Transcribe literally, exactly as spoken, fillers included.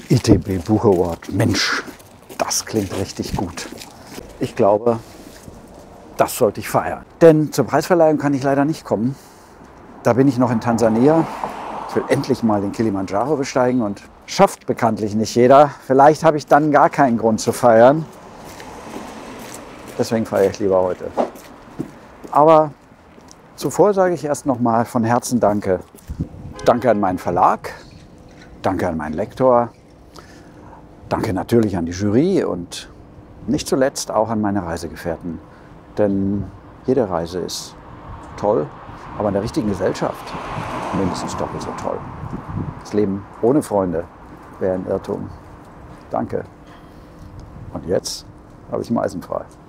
I T B Buch Award. Mensch, das klingt richtig gut. Ich glaube, das sollte ich feiern. Denn zur Preisverleihung kann ich leider nicht kommen. Da bin ich noch in Tansania. Ich will endlich mal den Kilimanjaro besteigen und schafft bekanntlich nicht jeder. Vielleicht habe ich dann gar keinen Grund zu feiern. Deswegen feiere ich lieber heute. Aber zuvor sage ich erst noch mal von Herzen Danke. Danke an meinen Verlag, danke an meinen Lektor, danke natürlich an die Jury und nicht zuletzt auch an meine Reisegefährten. Denn jede Reise ist toll, aber in der richtigen Gesellschaft mindestens doppelt so toll. Das Leben ohne Freunde wäre ein Irrtum. Danke. Und jetzt habe ich Meisenfrei.